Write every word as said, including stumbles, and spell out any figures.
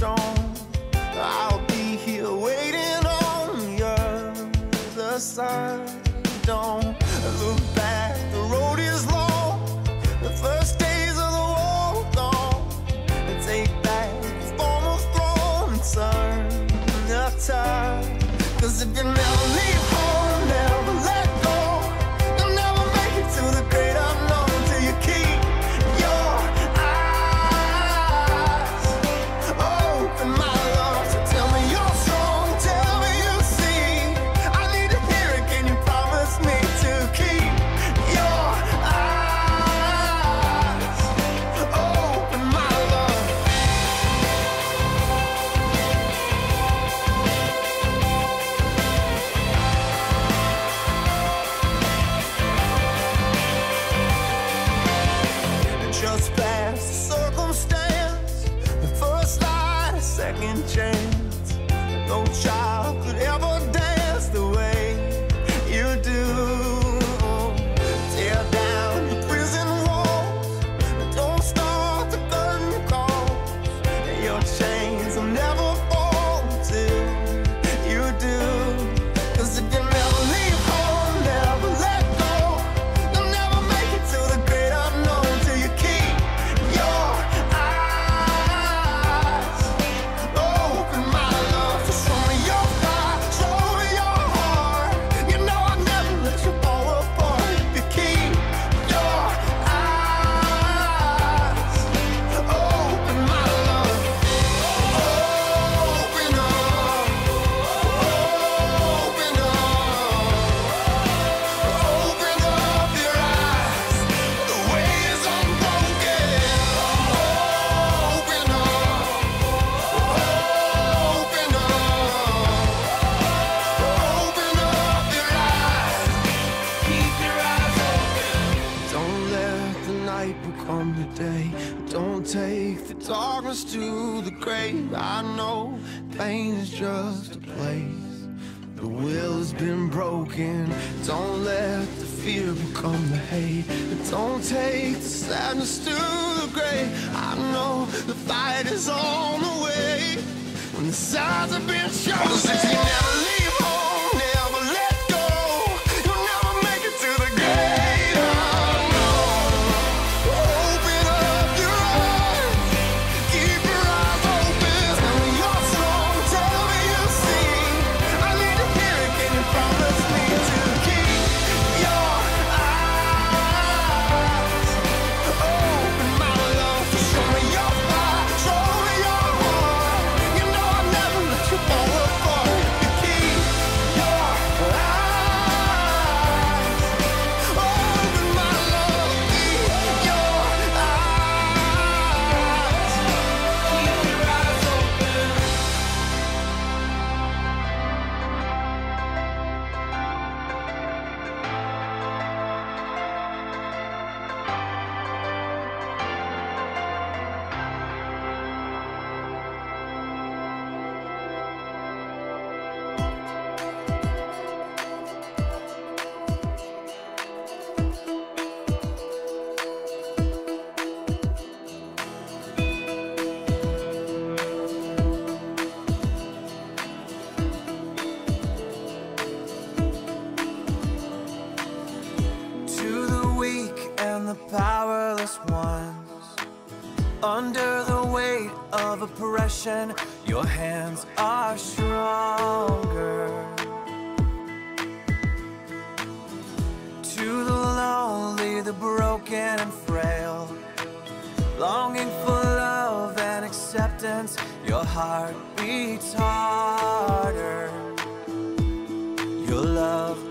stone. I'll be here waiting on the other side. Don't look back, the road is long. The first days of the war gone. And take back the former throne and turn the tide. Cause if you never leave home, never let go, you'll never make it to the great unknown till you keep your eyes open, my love. So tell me you're strong, tell me you see. I need to hear it, can you promise me to keep your eyes open, my love? Just past the circumstance, the first light, a second chance. No child could ever dance the way you do. Tear down the prison walls, don't start the curtain calls. Your chains will never fall till you do. Cause if you never leave home, never let go, you'll never make it to the great unknown till you keep your eyes open, my love. So show me your fire, show me your heart. You know I'll never let you fall apart if you keep your eyes open, my love. Open up, open up, open up your eyes. The way is unbroken. Open up, open up, open up your eyes. Keep your eyes open. Don't let the night become the day. Don't take the darkness to the grave. I know pain is just a place. The will has been broken. Don't let the fear become the hate. Don't take the sadness to the grave. I know the fight is on the way. When the sides have been chosen, if you never leave home, never let go, you'll never make it to the great unknown. Open up your eyes, keep your eyes open. Tell me you're strong, tell me you see. I need to hear it, can you promise me to keep your eyes open, my love? So show me your fire, show me your heart. You know I'll never let you fall apart if you keep your eyes open, my love. Keep your eyes, keep your eyes open. To the weak and the powerless ones, under the weight of oppression, your hands are stronger. To the lonely, the broken and frail, longing for love and acceptance, your heart beats harder. Your love